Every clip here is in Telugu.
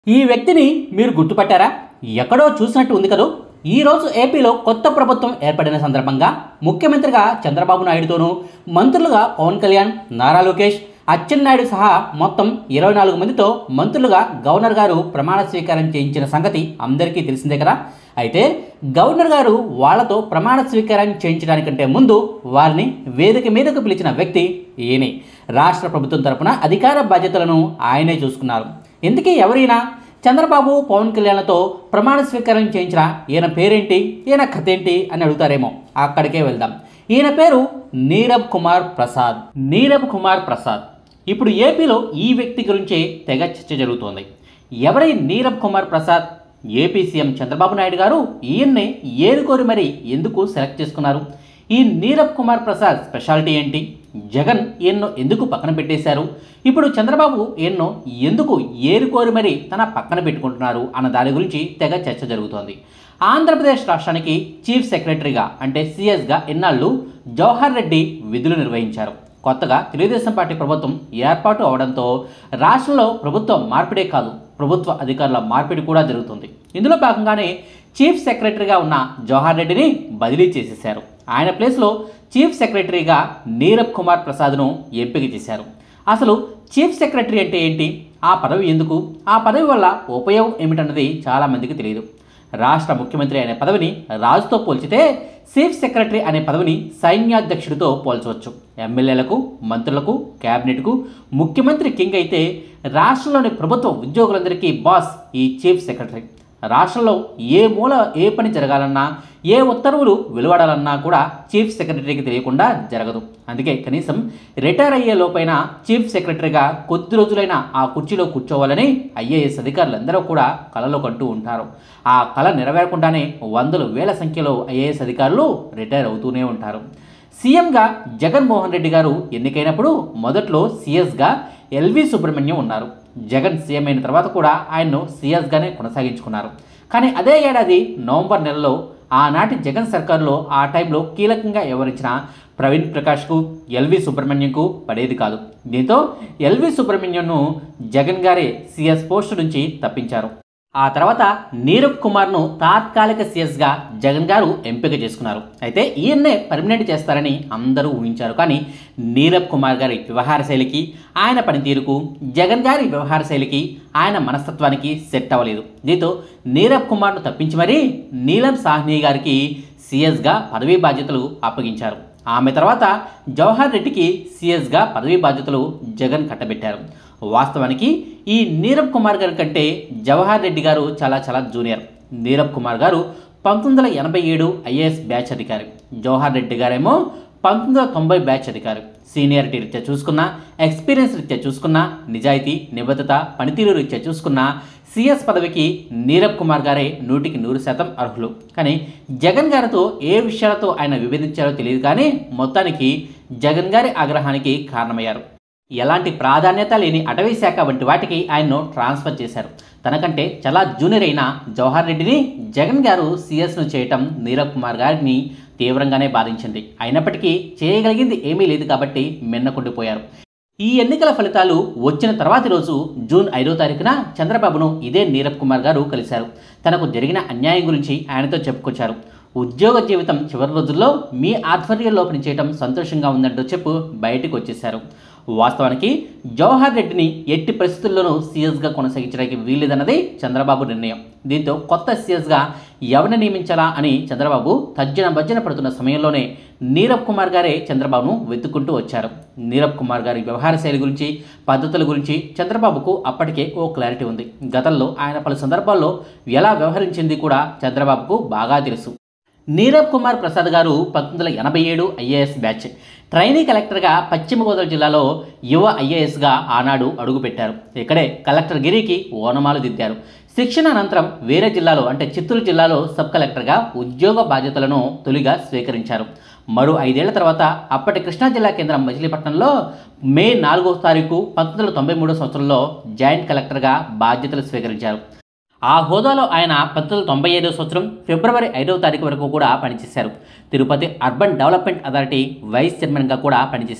ఈ వ్యక్తిని మీరు గుర్తుపట్టారా? ఎక్కడో చూసినట్టు ఉంది కదూ. ఈరోజు ఏపీలో కొత్త ప్రభుత్వం ఏర్పడిన సందర్భంగా ముఖ్యమంత్రిగా చంద్రబాబు నాయుడుతోనూ, మంత్రులుగా పవన్ కళ్యాణ్, నారా లోకేష్, అచ్చెన్నాయుడు సహా మొత్తం 24 మందితో మంత్రులుగా గవర్నర్ గారు ప్రమాణ స్వీకారం చేయించిన సంగతి అందరికీ తెలిసిందే కదా. అయితే గవర్నర్ గారు వాళ్లతో ప్రమాణ స్వీకారం చేయించడానికంటే ముందు వారిని వేదిక మీదకు పిలిచిన వ్యక్తి ఈయనే. రాష్ట్ర ప్రభుత్వం తరపున అధికార బాధ్యతలను ఆయనే చూసుకున్నారు. ఇంతకీ ఎవరైనా చంద్రబాబు, పవన్ కళ్యాణ్లతో ప్రమాణ స్వీకారం చేయించిన ఈయన పేరేంటి, ఈయన కథ ఏంటి అని అడుగుతారేమో. అక్కడికే వెళ్దాం. ఈయన పేరు నీరబ్ కుమార్ ప్రసాద్. నీరబ్ కుమార్ ప్రసాద్. ఇప్పుడు ఏపీలో ఈ వ్యక్తి గురించే తెగ చర్చ జరుగుతోంది. ఎవరై నీరబ్ కుమార్ ప్రసాద్? ఏపీ సీఎం చంద్రబాబు నాయుడు గారు ఈయన్నే ఏరుకోరి మరి ఎందుకు సెలెక్ట్ చేసుకున్నారు? ఈ నీరబ్ కుమార్ ప్రసాద్ స్పెషాలిటీ ఏంటి? జగన్ ఈయన్ను ఎందుకు పక్కన పెట్టేశారు? ఇప్పుడు చంద్రబాబు ఈయన్ను ఎందుకు ఏరుకోరి మరి తన పక్కన పెట్టుకుంటున్నారు అన్న దాని గురించి తెగ చర్చ జరుగుతోంది. ఆంధ్రప్రదేశ్ రాష్ట్రానికి చీఫ్ సెక్రటరీగా అంటే సిఎస్గా ఎన్నాళ్ళు జవహర్ రెడ్డి విధులు నిర్వహించారు. కొత్తగా తెలుగుదేశం పార్టీ ప్రభుత్వం ఏర్పాటు అవడంతో రాష్ట్రంలో ప్రభుత్వ మార్పిడే కాదు, ప్రభుత్వ అధికారుల మార్పిడి కూడా జరుగుతుంది. ఇందులో భాగంగానే చీఫ్ సెక్రటరీగా ఉన్న జవహర్ రెడ్డిని బదిలీ చేసేశారు. ఆయన ప్లేస్లో చీఫ్ సెక్రటరీగా నీరబ్ కుమార్ ప్రసాద్ను ఎంపిక చేశారు. అసలు చీఫ్ సెక్రటరీ అంటే ఏంటి? ఆ పదవి ఎందుకు? ఆ పదవి వల్ల ఉపయోగం ఏమిటన్నది చాలామందికి తెలియదు. రాష్ట్ర ముఖ్యమంత్రి అనే పదవిని రాజుతో పోల్చితే చీఫ్ సెక్రటరీ అనే పదవిని సైన్యాధ్యక్షుడితో పోల్చవచ్చు. ఎమ్మెల్యేలకు, మంత్రులకు, క్యాబినెట్కు ముఖ్యమంత్రి కింగ్ అయితే రాష్ట్రంలోని ప్రభుత్వ ఉద్యోగులందరికీ బాస్ ఈ చీఫ్ సెక్రటరీ. రాష్ట్రంలో ఏ మూల ఏ పని జరగాలన్నా, ఏ ఉత్తర్వులు వెలువడాలన్నా కూడా చీఫ్ సెక్రటరీకి తెలియకుండా జరగదు. అందుకే కనీసం రిటైర్ అయ్యే లోపైన చీఫ్ సెక్రటరీగా కొద్ది రోజులైనా ఆ కుర్చీలో కూర్చోవాలని ఐఏఎస్ అధికారులందరూ కూడా కలలో కంటూ ఉంటారు. ఆ కళ నెరవేరకుండానే వందల వేల సంఖ్యలో ఐఏఎస్ అధికారులు రిటైర్ అవుతూనే ఉంటారు. సీఎంగా జగన్మోహన్ రెడ్డి గారు ఎన్నికైనప్పుడు మొదట్లో సిఎస్గా ఎల్వి సుబ్రహ్మణ్యం ఉన్నారు. జగన్ సీఎం అయిన తర్వాత కూడా ఆయన్ను సిఎస్గానే కొనసాగించుకున్నారు. కానీ అదే ఏడాది నవంబర్ నెలలో ఆనాటి జగన్ సర్కారులో ఆ టైంలో కీలకంగా వ్యవహరించిన ప్రవీణ్ ప్రకాష్కు, ఎల్వి సుబ్రహ్మణ్యంకు పడేది కాదు. దీంతో ఎల్వి సుబ్రహ్మణ్యంను జగన్ గారే సిఎస్ పోస్టు నుంచి తప్పించారు. ఆ తర్వాత నీరబ్ కుమార్ను తాత్కాలిక సిఎస్గా జగన్ గారు ఎంపిక చేసుకున్నారు. అయితే ఈయన్నే పర్మనెంట్ చేస్తారని అందరూ ఊహించారు. కానీ నీరబ్ కుమార్ గారి వ్యవహార శైలికి, ఆయన పనితీరుకు, జగన్ గారి వ్యవహార శైలికి, ఆయన మనస్తత్వానికి సెట్ అవ్వలేదు. దీంతో నీరబ్ కుమార్ను తప్పించి మరీ నీలం సాహ్ని గారికి సిఎస్గా పదవీ బాధ్యతలు అప్పగించారు. ఆమె తర్వాత జవహర్ రెడ్డికి సిఎస్గా పదవీ బాధ్యతలు జగన్ కట్టబెట్టారు. వాస్తవానికి ఈ నీరబ్ కుమార్ గారి కంటే జవహర్ రెడ్డి గారు చాలా జూనియర్. నీరబ్ కుమార్ గారు 1987 ఐఏఎస్ బ్యాచ్ అధికారి. జవహర్ రెడ్డి గారేమో 1990 బ్యాచ్ అధికారి. సీనియారిటీ రీత్యా చూసుకున్నా, ఎక్స్పీరియన్స్ రీత్యా చూసుకున్నా, నిజాయితీ, నిబద్ధత, పనితీరు రీత్యా చూసుకున్నా సిఎస్ పదవికి నీరబ్ కుమార్ గారే 100% అర్హులు. కానీ జగన్ గారితో ఏ విషయాలతో ఆయన విభేదించారో తెలియదు. కానీ మొత్తానికి జగన్ గారి ఆగ్రహానికి కారణమయ్యారు. ఎలాంటి ప్రాధాన్యత లేని అటవీ శాఖ వంటి వాటికి ఆయన్ను ట్రాన్స్ఫర్ చేశారు. తనకంటే చాలా జూనియర్ అయిన జవహర్ రెడ్డిని జగన్ గారు సిఎస్ను చేయటం నీరబ్ కుమార్ గారిని తీవ్రంగానే బాధించింది. అయినప్పటికీ చేయగలిగింది ఏమీ లేదు కాబట్టి మిన్నకుండిపోయారు. ఈ ఎన్నికల ఫలితాలు వచ్చిన తర్వాతి రోజు జూన్ 5వ తారీఖున చంద్రబాబును ఇదే నీరబ్ కుమార్ గారు కలిశారు. తనకు జరిగిన అన్యాయం గురించి ఆయనతో చెప్పుకొచ్చారు. ఉద్యోగ జీవితం చివరి రోజుల్లో మీ ఆధ్వర్యంలో పనిచేయటం సంతోషంగా ఉందంటూ బయటకు వచ్చేశారు. వాస్తవానికి జవహర్ రెడ్డిని ఎట్టి పరిస్థితుల్లోనూ సీఎస్గా కొనసాగించడానికి వీల్లేదన్నది చంద్రబాబు నిర్ణయం. దీంతో కొత్త సీఎస్గా ఎవరిని నియమించాలా అని చంద్రబాబు తర్జన పడుతున్న సమయంలోనే నీరబ్ కుమార్ గారే చంద్రబాబును వెతుక్కుంటూ వచ్చారు. నీరబ్ కుమార్ గారి వ్యవహార శైలి గురించి, పద్ధతుల గురించి చంద్రబాబుకు అప్పటికే ఓ క్లారిటీ ఉంది. గతంలో ఆయన పలు సందర్భాల్లో ఎలా వ్యవహరించింది కూడా చంద్రబాబుకు బాగా తెలుసు. నీరబ్ కుమార్ ప్రసాద్ గారు 1987 ఐఏఎస్ బ్యాచ్. ట్రైనీ కలెక్టర్గా పశ్చిమ గోదావరి జిల్లాలో యువ ఐఏఎస్గా ఆనాడు అడుగుపెట్టారు. ఇక్కడే కలెక్టర్ గిరికి ఓనమాలు దిద్దారు. శిక్షణ అనంతరం వేరే జిల్లాలో అంటే చిత్తూరు జిల్లాలో సబ్ కలెక్టర్గా ఉద్యోగ బాధ్యతలను తొలిగా స్వీకరించారు. మరో 5 ఏళ్ల తర్వాత అప్పటి కృష్ణా జిల్లా కేంద్రం మచిలీపట్నంలో మే 4వ తారీఖు 1993 సంవత్సరంలో జాయింట్ కలెక్టర్గా బాధ్యతలు స్వీకరించారు. ఆ హోదాలో ఆయన 1995 సంవత్సరం ఫిబ్రవరి 5వ తారీఖు వరకు కూడా పనిచేశారు. Tirupati urban development authority vice చైర్మన్గా కూడా పనిచేశారు.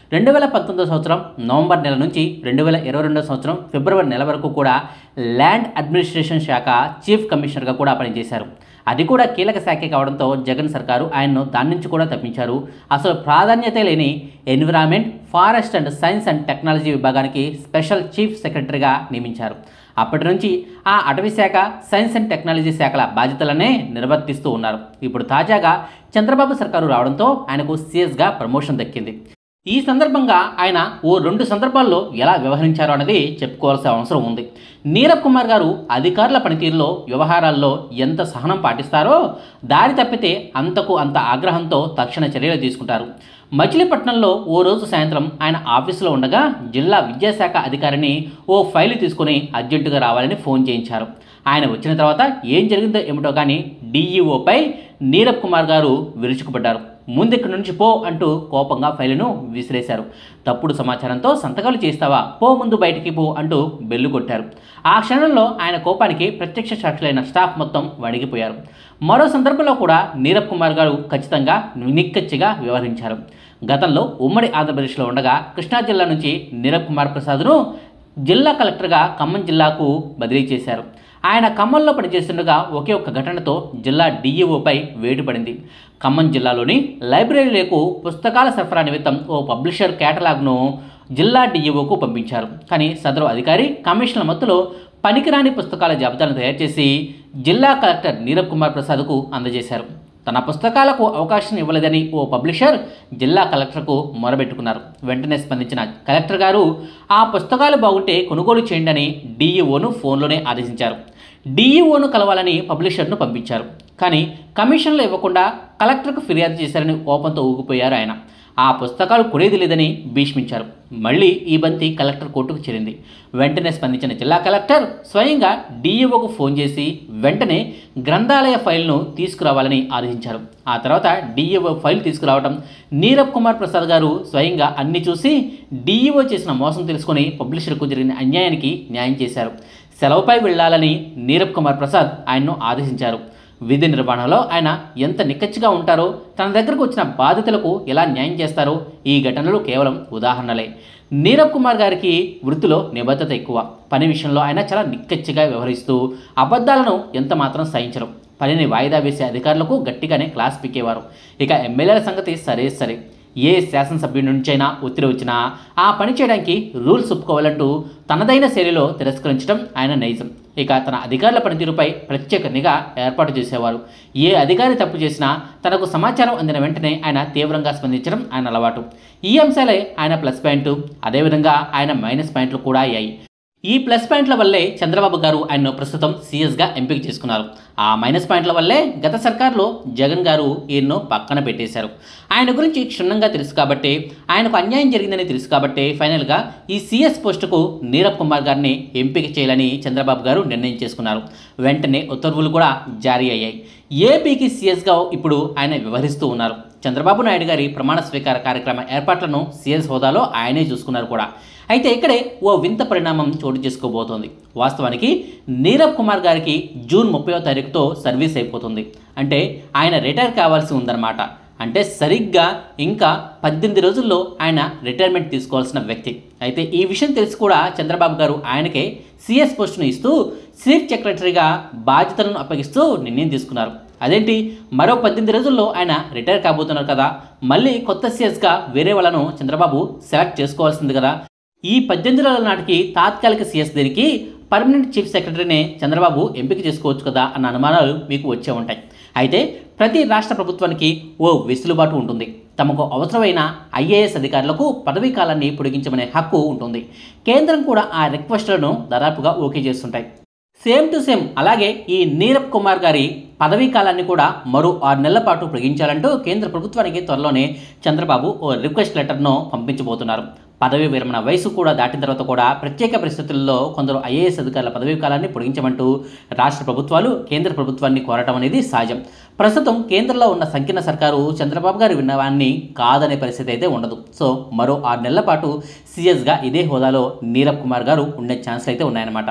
2019 సంవత్సరం నవంబర్ నెల నుంచి 2022 సంవత్సరం ఫిబ్రవరి నెల వరకు కూడా ల్యాండ్ అడ్మినిస్ట్రేషన్ శాఖ చీఫ్ కమిషనర్గా కూడా పనిచేశారు. అది కూడా కీలక శాఖ కావడంతో జగన్ సర్కారు ఆయన్ను దాని నుంచి కూడా తప్పించారు. అసలు ప్రాధాన్యత లేని environment, forest and science and technology విభాగానికి స్పెషల్ చీఫ్ సెక్రటరీగా నియమించారు. అప్పటి నుంచి ఆ అటవీ శాఖ, సైన్స్ అండ్ టెక్నాలజీ శాఖల బాధ్యతలనే నిర్వర్తిస్తూ ఉన్నారు. ఇప్పుడు తాజాగా చంద్రబాబు సర్కారు రావడంతో ఆయనకు సీఎస్గా ప్రమోషన్ దక్కింది. ఈ సందర్భంగా ఆయన ఓ 2 సందర్భాల్లో ఎలా వ్యవహరించారో అనేది చెప్పుకోవాల్సిన అవసరం ఉంది. నీరబ్ కుమార్ గారు అధికారుల పనితీరులో, వ్యవహారాల్లో ఎంత సహనం పాటిస్తారో, దారి తప్పితే అంతకు అంత ఆగ్రహంతో తక్షణ చర్యలు తీసుకుంటారు. మచిలీపట్నంలో ఓ రోజు సాయంత్రం ఆయన ఆఫీసులో ఉండగా జిల్లా విద్యాశాఖ అధికారిని ఓ ఫైలు తీసుకుని అర్జెంటుగా రావాలని ఫోన్ చేయించారు. ఆయన వచ్చిన తర్వాత ఏం జరిగిందో ఏమిటో కానీ డీఈఓపై నీరబ్ కుమార్ గారు విరుచుకుపడ్డారు. ముందెక్కడి నుంచి పో అంటూ కోపంగా ఫైలును విసిరేశారు. తప్పుడు సమాచారంతో సంతకాలు చేస్తావా, పో ముందు బయటికి పో అంటూ బెల్లు కొట్టారు. ఆ క్షణంలో ఆయన కోపానికి ప్రత్యక్ష సాక్షులైన స్టాఫ్ మొత్తం వణిగిపోయారు. మరో సందర్భంలో కూడా నీరబ్ కుమార్ గారు ఖచ్చితంగా నిక్కచ్చిగా వ్యవహరించారు. గతంలో ఉమ్మడి ఆంధ్రప్రదేశ్లో ఉండగా కృష్ణా జిల్లా నుంచి నీరబ్ కుమార్ ప్రసాద్ను జిల్లా కలెక్టర్గా ఖమ్మం జిల్లాకు బదిలీ చేశారు. ఆయన ఖమ్మంలో పనిచేస్తుండగా ఒకే ఒక్క ఘటనతో జిల్లా డీఈఓపై వేటు పడింది. ఖమ్మం జిల్లాలోని లైబ్రరీలకు పుస్తకాల సరఫరా నిమిత్తం ఓ పబ్లిషర్ కేటలాగ్ను జిల్లా డీఈఓకు పంపించారు. కానీ సదరు అధికారి కమిషన్ల మత్తులో పనికిరాని పుస్తకాల జాబితాను తయారు చేసి జిల్లా కలెక్టర్ నీరబ్ కుమార్ ప్రసాద్కు అందజేశారు. తన పుస్తకాలకు అవకాశం ఇవ్వలేదని ఓ పబ్లిషర్ జిల్లా కలెక్టర్కు మొరబెట్టుకున్నారు. వెంటనే స్పందించిన కలెక్టర్ గారు ఆ పుస్తకాలు బాగుంటే కొనుగోలు చేయండి అని డీఈఓను ఫోన్లోనే ఆదేశించారు. డీఈఓను కలవాలని పబ్లిషర్ను పంపించారు. కానీ కమిషన్లు ఇవ్వకుండా కలెక్టర్కు ఫిర్యాదు చేశారని కోపంతో ఊగిపోయారు ఆయన. ఆ పుస్తకాలు కొనేది లేదని భీష్మించారు. మళ్ళీ ఈ బంతి కలెక్టర్ కోర్టుకు చేరింది. వెంటనే స్పందించిన జిల్లా కలెక్టర్ స్వయంగా డీఈఓకు ఫోన్ చేసి వెంటనే గ్రంథాలయ ఫైల్ను తీసుకురావాలని ఆదేశించారు. ఆ తర్వాత డీఈఓ ఫైల్ తీసుకురావడం, నీరబ్ కుమార్ ప్రసాద్ గారు స్వయంగా అన్ని చూసి డీఈఓ చేసిన మోసం తెలుసుకొని పబ్లిషర్కు జరిగిన అన్యాయానికి న్యాయం చేశారు. సెలవుపై వెళ్లాలని నీరబ్ కుమార్ ప్రసాద్ ఆయన్ను ఆదేశించారు. విధి నిర్వహణలో ఆయన ఎంత నిక్కచ్చిగా ఉంటారో, తన దగ్గరకు వచ్చిన బాధితులకు ఎలా న్యాయం చేస్తారో ఈ ఘటనలు కేవలం ఉదాహరణలే. నీరబ్ కుమార్ గారికి వృత్తిలో నిబద్ధత ఎక్కువ. పని విషయంలో ఆయన చాలా నిక్కచ్చిగా వ్యవహరిస్తూ అబద్ధాలను ఎంత మాత్రం సహించరు. పనిని వాయిదా వేసే అధికారులకు గట్టిగానే క్లాస్ పీకేవారు. ఇక ఎమ్మెల్యేల సంగతి సరే ఏ శాసనసభ్యుడి నుంచైనా ఒత్తిడి వచ్చినా ఆ పని చేయడానికి రూల్స్ ఒప్పుకోవాలంటూ తనదైన శైలిలో తిరస్కరించడం ఆయన నైజం. ఇక తన అధికారుల పనితీరుపై ప్రత్యేక నిఘా ఏర్పాటు చేసేవారు. ఏ అధికారి తప్పు చేసినా తనకు సమాచారం అందిన వెంటనే ఆయన తీవ్రంగా స్పందించడం ఆయన అలవాటు. ఈ అంశాలే ఆయన ప్లస్ పాయింట్. అదేవిధంగా ఆయన మైనస్ పాయింట్లు కూడా అయ్యాయి. ఈ ప్లస్ పాయింట్ల వల్లే చంద్రబాబు గారు ఆయన్ను ప్రస్తుతం సీఎస్గా ఎంపిక చేసుకున్నారు. ఆ మైనస్ పాయింట్ల వల్లే గత సర్కార్లో జగన్ గారు ఈయన్ను పక్కన పెట్టేశారు. ఆయన గురించి క్షుణ్ణంగా తెలుసు కాబట్టి, ఆయనకు అన్యాయం జరిగిందని తెలుసు కాబట్టి ఫైనల్గా ఈ సీఎస్ పోస్టుకు నీరబ్ కుమార్ గారిని ఎంపిక చేయాలని చంద్రబాబు గారు నిర్ణయం చేసుకున్నారు. వెంటనే ఉత్తర్వులు కూడా జారీ అయ్యాయి. ఏపీకి సీఎస్గా ఇప్పుడు ఆయన వ్యవహరిస్తూ ఉన్నారు. చంద్రబాబు నాయుడు గారి ప్రమాణ స్వీకార కార్యక్రమ ఏర్పాట్లను సీఎస్ హోదాలో ఆయనే చూసుకున్నారు కూడా. అయితే ఇక్కడే ఓ వింత పరిణామం చోటు చేసుకోబోతోంది. వాస్తవానికి నీరబ్ కుమార్ గారికి జూన్ 30వ తారీఖుతో సర్వీస్ అయిపోతుంది. అంటే ఆయన రిటైర్ కావాల్సి ఉందన్నమాట. అంటే సరిగ్గా ఇంకా 18 రోజుల్లో ఆయన రిటైర్మెంట్ తీసుకోవాల్సిన వ్యక్తి. అయితే ఈ విషయం తెలిసి కూడా చంద్రబాబు గారు ఆయనకే సీఎస్ పోస్టును ఇస్తూ చీఫ్ సెక్రటరీగా బాధ్యతలను అప్పగిస్తూ నిర్ణయం తీసుకున్నారు. అదేంటి, మరో 18 రోజుల్లో ఆయన రిటైర్ కాబోతున్నారు కదా, మళ్ళీ కొత్త సీఎస్గా వేరే వాళ్ళను చంద్రబాబు సెలెక్ట్ చేసుకోవాల్సింది కదా. ఈ 18 రోజుల నాటికి తాత్కాలిక సీఎస్ దీనికి పర్మనెంట్ చీఫ్ సెక్రటరీనే చంద్రబాబు ఎంపిక చేసుకోవచ్చు కదా అన్న అనుమానాలు మీకు వచ్చే ఉంటాయి. అయితే ప్రతి రాష్ట్ర ప్రభుత్వానికి ఓ వెసులుబాటు ఉంటుంది. తమకు అవసరమైన ఐఏఎస్ అధికారులకు పదవీ కాలాన్ని పొడిగించమనే హక్కు ఉంటుంది. కేంద్రం కూడా ఆ రిక్వెస్ట్లను దాదాపుగా ఓకే చేస్తుంటాయి. సేమ్ టు సేమ్ అలాగే ఈ నీరబ్ కుమార్ గారి పదవీ కాలాన్ని కూడా మరో 6 నెలల పాటు పొడిగించాలంటూ కేంద్ర ప్రభుత్వానికి త్వరలోనే చంద్రబాబు ఓ రిక్వెస్ట్ లెటర్ను పంపించబోతున్నారు. పదవీ విరమణ వయసు కూడా దాటిన తర్వాత కూడా ప్రత్యేక పరిస్థితుల్లో కొందరు ఐఏఎస్ అధికారుల పదవీ కాలాన్ని పొడిగించమంటూ రాష్ట్ర ప్రభుత్వాలు కేంద్ర ప్రభుత్వాన్ని కోరటం అనేది సహజం. ప్రస్తుతం కేంద్రంలో ఉన్న సంకీర్ణ సర్కారు చంద్రబాబు గారి విన్నవాన్ని కాదనే పరిస్థితి అయితే ఉండదు. సో మరో 6 నెలల పాటు సీఎస్గా ఇదే హోదాలో నీరబ్ కుమార్ గారు ఉండే ఛాన్స్లు అయితే ఉన్నాయన్నమాట.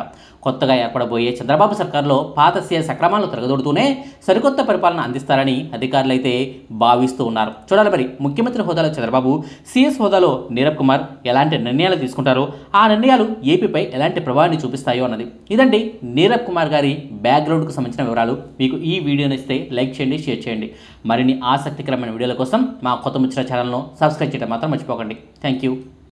కొత్తగా ఏర్పడబోయే చంద్రబాబు సర్కార్లో పాత సీఎస్ అక్రమాలు తిరగదొడుతూనే సరికొత్త పరిపాలన అందిస్తారని అధికారులు అయితే భావిస్తూ ఉన్నారు. చూడాలి మరి ముఖ్యమంత్రి హోదాలో చంద్రబాబు, సీఎస్ హోదాలో నీరబ్ కుమార్ ఎలాంటి నిర్ణయాలు తీసుకుంటారో, ఆ నిర్ణయాలు ఏపీపై ఎలాంటి ప్రభావాన్ని చూపిస్తాయో అన్నది. ఇదండి నీరబ్ కుమార్ గారి బ్యాక్గ్రౌండ్కు సంబంధించిన వివరాలు. మీకు ఈ వీడియో నచ్చితే లైక్ చేయండి, షేర్ చేయండి. మరిన్ని ఆసక్తికరమైన వీడియోల కోసం మా కొత్త ముచ్చట ఛానల్ను సబ్స్క్రైబ్ చేయడం మాత్రం మర్చిపోకండి. Thank you.